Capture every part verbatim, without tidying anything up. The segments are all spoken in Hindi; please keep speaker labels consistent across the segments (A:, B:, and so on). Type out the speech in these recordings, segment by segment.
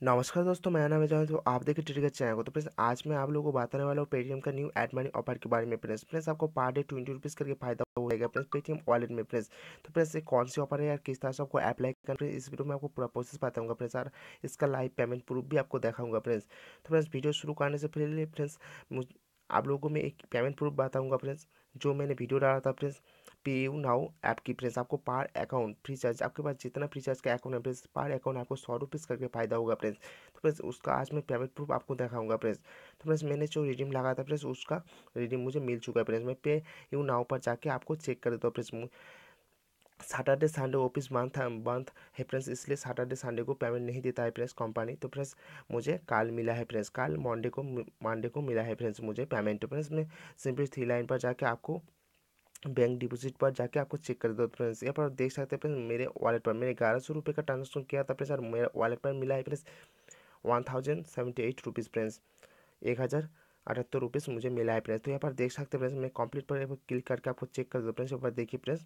A: नमस्कार दोस्तों, मेरा नाम है जॉन। तो आप देखिए ट्रिगर चैनल को। तो फ्रेंड्स आज मैं आप लोगों को बताने वाला हूँ पेटीएम का न्यू एड मनी ऑफर के बारे में। फ्रेंड्स फ्रेंड्स आपको पर डे ट्वेंटी रुपीज़ करके फायदा होगा फ्रेंड्स पेटीएम वॉलेट में। फ्रेंड्स तो फ्रेंड्स ये कौन सी ऑफर है यार, किस तरह से आपको अप्लाई करना, फ्रेंड्स इस वीडियो में आपको पूरा प्रोसेस बताऊंगा फ्रेंड्स। यार इसका लाइव पेमेंट प्रूफ भी आपको दिखाऊंगा फ्रेंड्स। तो फ्रेंड्स वीडियो शुरू करने से पहले फ्रेंड्स मुझ आप लोगों को मैं एक पेमेंट प्रूफ बताऊंगा फ्रेंड्स, जो मैंने वीडियो डाला था friends pay you now app की। फ्रेंड्स आपको पर अकाउंट फ्री चार्ज, आपके पास जितना फ्री चार्ज का अकाउंट है फ्रेंड्स, पर अकाउंट आपको सौ रुपीज़ करके फायदा होगा फ्रेंड्स। तो फ्रेंड्स उसका आज मैं पेमेंट प्रूफ आपको दिखाऊंगा फ्रेंड्स। तो फ्रेंड्स मैंने जो रिडीम लगा था फ्रेंड्स, उसका रिडीम मुझे मिल चुका है फ्रेंड्स। मैं पे यू नाउ पर जाके आपको चेक कर देता हूँ फ्रेंड्स। सैटरडे संडे ऑफिस बंद था बंद है फ्रेंड्स, इसलिए सैटरडे संडे को पेमेंट नहीं देता है फ्रेंड्स कंपनी। तो फ्रेंड्स मुझे कल मिला है फ्रेंड्स, कल मंडे को मंडे को मिला है फ्रेंड्स मुझे पेमेंट। तो फ्रेंड्स मैं सिंपली थ्री लाइन पर जाके आपको बैंक डिपॉजिट पर जाके आपको चेक कर दो फ्रेंड्स। यहाँ पर देख सकते हैं फ्रेंड्स मेरे वॉलेट पर मैंने ग्यारह सौ रुपये का ट्रांजेक्शन किया था फ्रेंड्स, और मेरे वॉलेट पर मिला है friends one thousand seventy eight rupees friends, एक हज़ार अठहत्तर रुपीज़ मुझे मिला है फ्रेंड्स। तो यहाँ पर देख सकते हैं फ्रेंड्स, मैं कंप्लीट पर क्लिक करके आपको चेक कर दो फ्रेंड्स। यहाँ पर देखिए फ्रेंड्स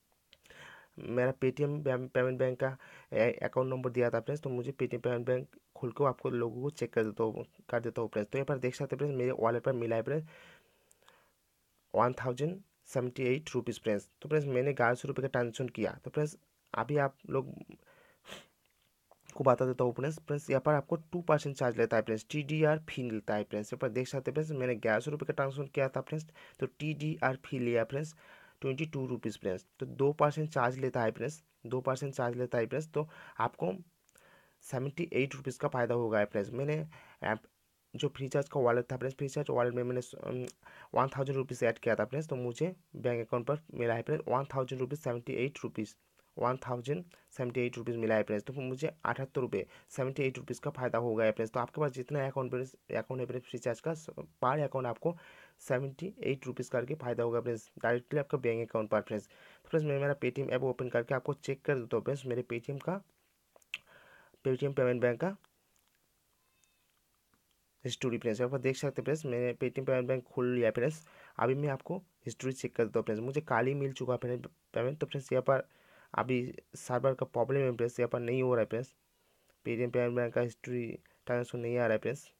A: मेरा पेटीएम पेमेंट बैंक का अकाउंट नंबर दिया था फ्रेंड्स, तो मुझे पेटीएम पेमेंट बैंक खुल को आपको लोगों को चेक कर देता हूँ कर देता हूँ फ्रेंड्स। तो यहाँ पर देख सकते हैं फ्रेंड्स मेरे वॉलेट पर मिला है friends one thousand seventy eight rupees friends. तो फ्रेंड्स मैंने ग्यारह सौ रुपये का ट्रांजेक्शन किया। तो फ्रेंड्स अभी आप लोग को बता देता हूँ फ्रेंड्स। फ्रेंड्स यहाँ पर आपको टू परसेंट चार्ज लेता है friends, T D R fee मिलता है फ्रेंड्स। यहाँ पर देख सकते हैं फ्रेंड्स मैंने ग्यारह सौ रुपये का ट्रांजेक्शन किया था फ्रेंड्स, तो टी डी आर फी लिया friends twenty two rupees friends. तो दो परसेंट चार्ज लेता है फ्रेंड्स, दो परसेंट चार्ज लेता है फ्रेंड्स। तो आपको सेवेंटी एट रुपीज़ का फ़ायदा होगा फ्रेंड्स। मैंने ऐप जो फ्री चार्ज का वॉलेट था फ्रेंड्स, फ्री चार्ज वॉलेट में मैंने वन थाउजेंड रुपीज़ ऐड किया था फ्रेंड्स, तो मुझे बैंक अकाउंट पर मिला है friends one thousand rupees seventy eight rupees one thousand seventy eight rupees मिला है फ्रेंड्स। तो मुझे अठहत्तर रुपये सेवेंटी एट रुपीज़ का फायदा हो गया फ्रेंड्स। तो आपके पास जितना अकाउंट अकाउंट है फ्रेंड्स फ्री चार्ज का, पर अकाउंट आपको सेवेंटी एट रुपीज़ करके फायदा होगा फ्रेंड्स, डायरेक्टली आपका बैंक अकाउंट पर फ्रेंड्स। तो फ्रेंड्स मैं मेरा पेटीएम ऐप ओपन करके आपको चेक कर देता हूँ फ्रेंड्स, मेरे पेटीएम का पेटीएम पेमेंट बैंक का हिस्ट्री फ्रेंड्स। यहाँ पर देख सकते हैं फ्रेंड्स मैंने पेटीएम पेमेंट बैंक खोल लिया फ्रेंड्स। अभी मैं आपको हिस्ट्री चेक कर देता हूँ फ्रेंड्स, मुझे कल ही मिल चुका है पेमेंट। तो फ्रेंड्स यहाँ पर अभी सर्वर का प्रॉब्लम है फ्रेंड्स, यहाँ पर नहीं हो रहा है फ्रेंड्स, पेटीएम पेमेंट बैंक का हिस्ट्री ट्रांजेक्शन नहीं आ रहा है फ्रेंड्स।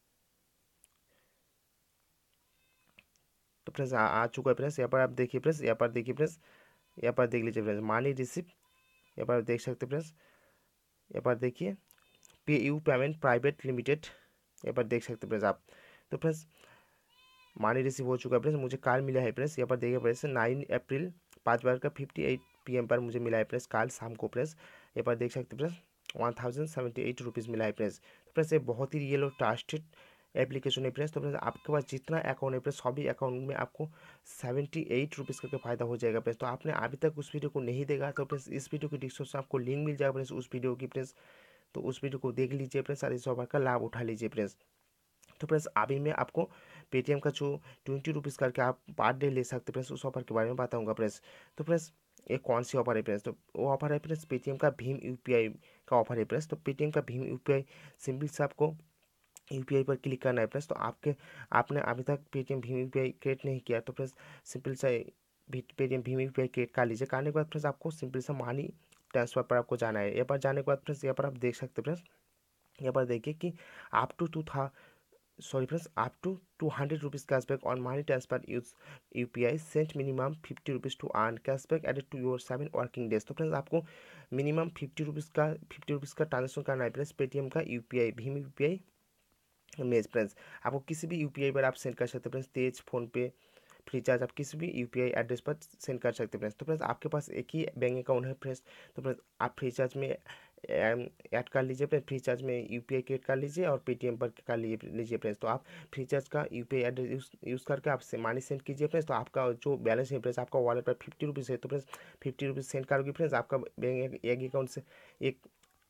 A: तो फ्रेंड्स आ, आ चुका है फ्रेंड्स। यहाँ पर आप देखिए फ्रेंड्स, यहाँ पर देखिए फ्रेंड्स, यहाँ पर देख लीजिए फ्रेंड्स मनी रिसिप्ट। यहाँ पर देख सकते हैं फ्रेंड्स, यहाँ पर देखिए पे यू पेमेंट प्राइवेट लिमिटेड, यहाँ पर देख सकते हैं फ्रेंड्स आप। तो फ्रेंड्स मनी रिसीव हो चुका है फ्रेंड्स, मुझे कल मिला है फ्रेंड्स। यहाँ पर देखिए फ्रेंड्स नाइन अप्रैल पाँच बार का फिफ्टी एट पी एम पर मुझे मिला है फ्रेंड्स, कल शाम को फ्रेंड्स। यहाँ पर देख सकते हैं friends one thousand seventy eight rupees मिला है फ्रेंड्स। तो फ्रेंड्स ये बहुत ही रियल और ट्रस्टेड एप्लीकेशन है फ्रेंड्स। तो फ्रेंड्स आपके पास जितना अकाउंट है फ्रेंड्स, सभी अकाउंट में आपको सेवेंटी एट रुपीज़ करके फायदा हो जाएगा फ्रेंड्स। तो आपने अभी तक उस वीडियो को नहीं देखा तो फ्रेंड्स इस वीडियो की डिस्क्रिप्शन में आपको लिंक मिल जाएगा फ्रेंड्स उस वीडियो की फ्रेंड्स, तो उस वीडियो को देख लीजिए फ्रेंड्स और इस ऑफर का लाभ उठा लीजिए फ्रेंड्स। तो फ्रेंड्स अभी मैं आपको पेटीएम का जो ट्वेंटी रुपीज़ करके आप पर डे ले सकते हैं फ्रेंड्स, उस ऑफर के बारे में बताऊंगा फ्रेंड्स। तो फ्रेंड्स ये कौन सी ऑफर है फ्रेंड्स, तो वो ऑफर है फ्रेंड्स पेटीएम का भीम यूपीआई का ऑफर है फ्रेंड्स। तो पेटीएम का भीम यूपीआई सिंपल से आपको यूपीआई पर क्लिक करना है फ्रेंड्स। तो आपके आपने अभी तक पेटीएम भीम यूपीआई क्रिएट नहीं किया तो फ्रेंड्स सिंपल सा पेटीएम भीम यूपीआई क्रिएट कर लीजिए। करने के बाद फ्रेंड्स आपको सिंपल सा मनी ट्रांसफर पर आपको जाना है। यहाँ पर जाने के बाद फ्रेंड्स यहाँ पर आप देख सकते हैं फ्रेंड्स, यहाँ पर देखिए कि आप टू टू था sorry friends up to two hundred rupees cashback on money transfer use UPI sent minimum fifty rupees to earn cashback added to your seven working days. तो फ्रेंड्स आपको मिनिमम फिफ्टी रुपीज़ का फिफ्टी रुपीज़ का ट्रांजेक्शन करना है फ्रेंड्स पेटीएम का यूपीआई भीम यूपीआई में फ्रेंड्स। आपको किसी भी यूपीआई पर आप सेंड कर सकते हैं friends, Tez PhonePe Freecharge आप किसी भी यूपीआई एड्रेस पर सेंड कर सकते हैं फ्रेंड्स। तो फ्रेंड्स आपके पास एक ही बैंक अकाउंट है फ्रेंड्स, तो फ्रेंड्स आप फ्री चार्ज में ऐड कर लीजिए फ्रेंड्स, फ्री चार्ज में यूपीआई क्रिएट कर लीजिए और पेटीएम पर कर लीजिए लीजिए फ्रेंड्स। तो आप फ्री चार्ज का यूपीआई एड्रेस यूज यूज़ करके आप मनी सेंड कीजिए फ्रेंड्स। तो आपका जो बैलेंस है फ्रेंड्स, आपका वॉलेट पर फिफ्टी रुपीज़ है तो फ्रेंड्स फिफ्टी रुपीज़ सेंड करोगे फ्रेंड्स, आपका बैंक एक अकाउंट से एक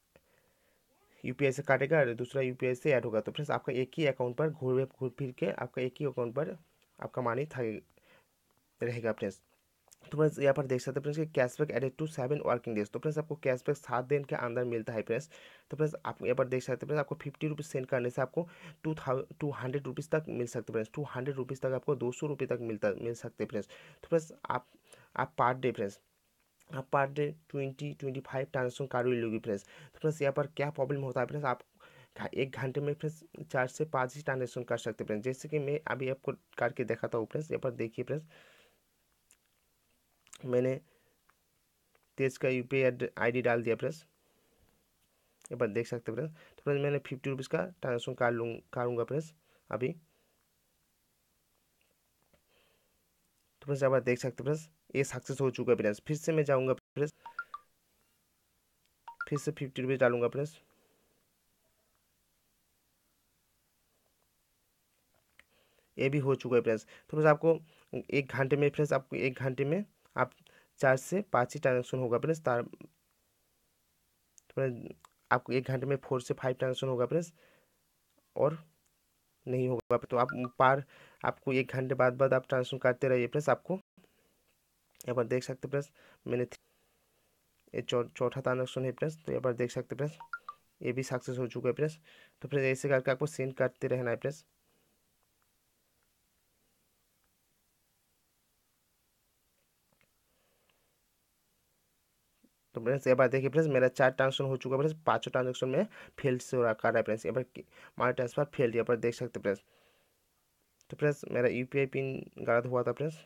A: यूपीआई से काटेगा और दूसरा यूपीआई से ऐड होगा। तो फ्रेंड्स आपका एक ही अकाउंट पर घूर घूर फिर के आपका एक ही अकाउंट पर आपका मनी था रहेगा फ्रेंड्स। तो फ्रेंड्स यहाँ पर देख सकते हैं फ्रेंड्स कि cashback added to seven working days. तो फ्रेंड्स आपको कैशबैक सात दिन के अंदर मिलता है फ्रेंड्स। तो फ्रेंड्स आप यहाँ पर देख सकते हैं फ्रेंड्स आपको फिफ्टी रुपीज़ सेंड करने से आपको two thousand two hundred rupees तक मिल सकते हैं फ्रेंड्स, टू हंड्रेड रुपीज़ तक आपको दो सौ रुपये तक मिलता मिल सकते हैं फ्रेंड्स। तो फ्रेंड्स आप आप पर डे फ्रेंड्स आप per day twenty twenty five transaction कर ही लोगे फ्रेंड्स। तो फ्रेंड्स यहाँ पर क्या प्रॉब्लम होता है फ्रेंड्स, आप घा- एक घंटे में फ्रेंड्स चार से पाँच ही ट्रांजेक्शन कर सकते हैं फ्रेंड्स। जैसे कि मैं अभी आपको करके दिखाता हूँ फ्रेंड्स। यहाँ पर देखिए फ्रेंड्स, मैंने तेज का U P I I D डाल दिया फ्रेंड्स। यहाँ पर देख सकते हैं फ्रेंड्स। तो फ्रेंड्स मैंने फिफ्टी रुपीज़ का ट्रांजेक्शन कर लूँ करूँगा फ्रेंड्स अभी। तो फ्रेंड्स यहाँ पर देख सकते हैं फ्रेंड्स, ये सक्सेस हो चुका है फ्रेंड्स। फिर से मैं जाऊँगा फ्रेंड्स, फिर से फिफ्टी रुपीज़ डालूंगा फ्रेंड्स। ये भी हो चुका है फ्रेंड्स। तो फ्रेंड्स आपको एक घंटे में फ्रेंड्स, आपको एक घंटे में आप चार से पाँच ही ट्रांजेक्शन होगा फ्रेंड्स। तार फ्रेंड्स आपको एक घंटे में फोर से फाइव ट्रांजेक्शन होगा फ्रेंड्स, और नहीं होगा तो आप पार आपको एक घंटे बाद बाद आप ट्रांजेक्शन करते रहिए फ्रेंड्स। आपको यहाँ पर देख सकते फ्रेंड्स, मैंने ये चौ चौथा ट्रांजेक्शन है फ्रेंड्स। तो यहाँ पर देख सकते फ्रेंड्स, ये भी सक्सेस हो चुका है फ्रेंड्स। तो फ्रेंड्स ऐसे करके आपको सेंड करते रहना है फ्रेंड्स। तो फ्रेंड्स एक बार देखिए फ्रेंड्स, मेरा चार ट्रांजेक्शन हो चुका है फ्रेंड्स। पांचों ट्रांजेक्शन में फेल्ड से हो रहा कर रहा है फ्रेंड्स। यहाँ पर मानी ट्रांसफर फेल्ड, यहाँ पर देख सकते फ्रेंड्स। तो फ्रेंड्स मेरा यूपीआई पिन गलत हुआ था फ्रेंड्स।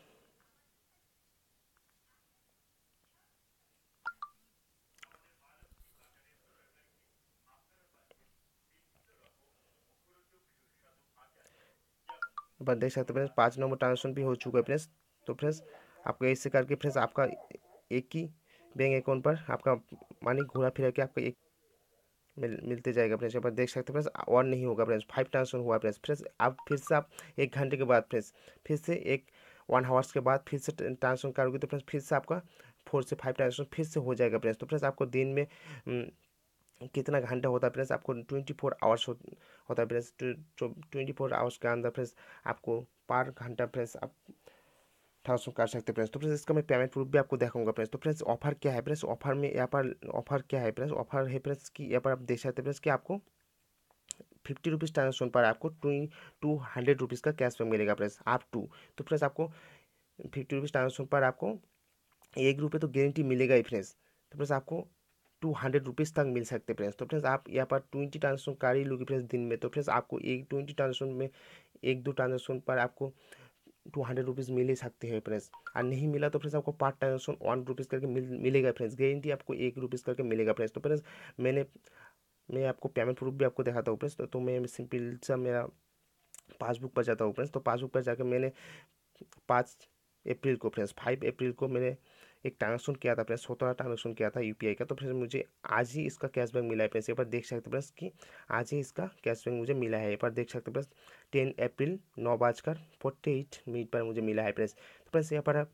A: यहाँ पर देख सकते फ्रेंड्स, पाँच नंबर ट्रांजेक्शन भी हो चुका है फ्रेंड्स। तो फ्रेंड्स आपको ऐसे करके फ्रेंड्स आपका एक ही बैंक अकाउंट पर आपका मानी घूरा फिरा के आपका एक मिल मिलते जाएगा फ्रेंड्स। यहाँ पर देख सकते हैं फ्रेंड्स, और नहीं होगा फ्रेंड्स। फाइव ट्रांजेक्शन हुआ फ्रेंड्स। फ्रेंड्स आप फिर से आप एक घंटे के बाद फ्रेंड्स फिर से एक वन आवर्स के बाद फिर से ट्रांजेक्शन करोगे तो फ्रेंड्स फिर से आपका फोर से फाइव ट्रांजेक्शन फिर से हो जाएगा फ्रेंड्स। तो फ्रेंड्स आपको दिन में अम, कितना घंटा होता है फ्रेंड्स, आपको ट्वेंटी फोर आवर्स होता है फ्रेंड्स। ट्वेंटी फोर आवर्स के अंदर फ्रेंड्स आपको पर घंटा फ्रेंड्स आप ट्रांसफर कर सकते हैं फ्रेंड्स। तो फ्रेंड्स इसका मैं पेमेंट प्रूफ भी आपको दिखाऊंगा फ्रेंड्स। तो फ्रेंड्स ऑफर क्या है फ्रेंड्स, ऑफर में यहाँ पर ऑफर क्या है फ्रेंड्स, ऑफर है फ्रेंड्स कि यहाँ पर आप देख सकते हैं फ्रेंड्स कि आपको फिफ्टी रुपीज़ ट्रांजेक्शन पर आपको टू टू हंड्रेड रुपीज़ का कैशबैक मिलेगा फ्रेंड्स, आप टू। तो फ्रेंड्स आपको फिफ्टी रुपीज़ ट्रांजेक्शन पर आपको एक रुपये तो गारंटी मिलेगा ही फ्रेंड्स। तो फ्रेंड्स आपको टू हंड्रेड रुपीज़ तक मिल सकते हैं फ्रेंड्स। तो फ्रेंड्स आप यहाँ पर ट्वेंटी ट्रांजेक्शन कर ही लोगे फ्रेंड्स दिन में। तो फ्रेंड्स आपको एक ट्वेंटी ट्रांजेक्शन में एक दो ट्रांजेक्शन पर आपको टू हंड्रेड रुपीज़ मिल ही सकते हैं फ्रेंड्स। और नहीं मिला तो फ्रेंड्स आपको पर ट्रांजेक्शन वन रुपीज़ करके मिल मिलेगा फ्रेंड्स। गारंटी आपको एक रुपीज़ करके मिलेगा फ्रेंड्स। तो फ्रेंड्स मैंने मैं आपको पेमेंट प्रूफ भी आपको दिखाता हूँ फ्रेंड्स। तो, तो मैं सिंपल सा मेरा पासबुक पर जाता हूँ फ्रेंड्स। तो पासबुक पर जाकर मैंने पाँच अप्रैल को फ्रेंड्स फाइव अप्रैल को मैंने एक ट्रांजेक्शन किया था फ्रेंड्स, सत्रह ट्रांजेक्शन किया था यूपीआई का। तो फ्रेंड्स मुझे आज ही इसका कैशबैक मिला है फ्रेंड्स। यहाँ पर देख सकते फ्रेंड्स कि आज ही इसका कैशबैक मुझे मिला है। यहाँ पर देख सकते फ्रेंड्स टेन अप्रैल नौ बजकर फोर्टी एट मिनट पर मुझे मिला है फ्रेंड्स। तो फ्रेंड्स यहाँ पर आप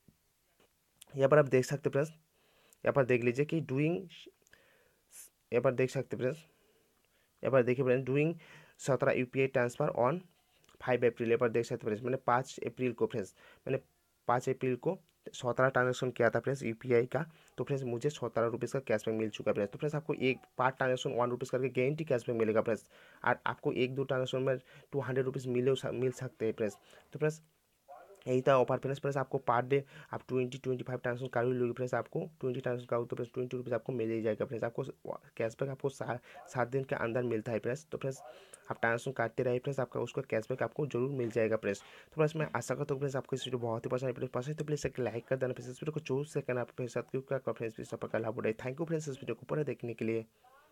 A: यहाँ पर आप देख सकते फ्रेंड्स, यहाँ पर देख लीजिए कि डूइंग, यहाँ पर देख सकते फ्रेंड्स, यहाँ पर देखिए फ्रेंड्स डूइंग सत्रह UPI transfer on five April. यहाँ पर देख सकते फ्रेंड्स मैंने पाँच अप्रैल को फ्रेंड्स मैंने पाँच अप्रैल को सत्रह ट्रांजेक्शन किया था फ्रेंड्स यूपीआई का। तो फ्रेंड्स मुझे सत्रह रुपीज़ का कैशबैक मिल चुका है फ्रेंड्स। तो फ्रेंड्स आपको एक पार्ट ट्रांजेक्शन वन रुपीज़ करके गारंटी कैशबैक मिलेगा फ्रेंड्स। और आपको एक दो ट्रांजेक्शन में टू हंड्रेड रुपीज़ मिले मिल सकते हैं फ्रेंड्स। तो फ्रेंड्स यही था ऑफर फ्रेंड्स। प्लस आपको पर डे आप ट्वेंटी ट्वेंटी फाइव ट्रांजेक्शन कर ही लोगे फ्रेंड्स, आपको ट्वेंटी ट्रांजेक्शन करो तो फ्रेंड्स ट्वेंटी रुपीज़ आपको मिल ही जाएगा फ्रेंड्स। आपको कैशबैक आपको सात दिन के अंदर मिलता है फ्रेंड्स। तो फ्रेंड्स आप ट्रांजेक्शन करते रहिए फ्रेंड्स, आपका उसका कैशबैक आपको जरूर मिल जाएगा फ्रेंड्स। तो फ्रेंड्स मैं आशा करता हूँ फ्रेंड्स आपको इस वीडियो बहुत ही पसंद है। पसंद तो प्लीज़ एक लाइक कर देना फ्रेंड्स। इस वीडियो को जो सेकंड आप फ्रेंड्स साथ क्यों क्या फ्रेंड्स प्लीज सबका लाभ उठाए। थैंक यू फ्रेंड्स इस वीडियो को पूरा देखने के लिए।